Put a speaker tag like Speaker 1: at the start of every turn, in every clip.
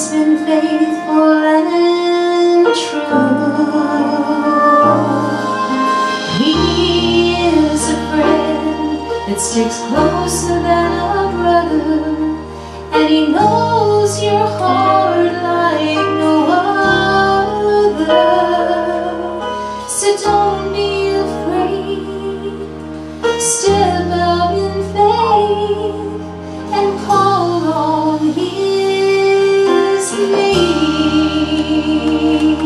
Speaker 1: been faithful and true. He is a friend that sticks closer than a brother, and he knows your heart like no other. So don't be afraid, step out in faith and call on His name.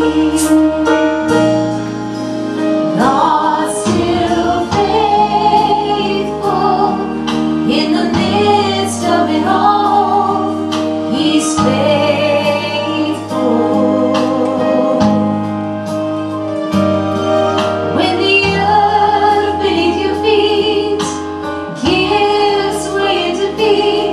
Speaker 1: God's still faithful in the midst of it all. He's faithful. When the earth beneath your feet gives way to defeat,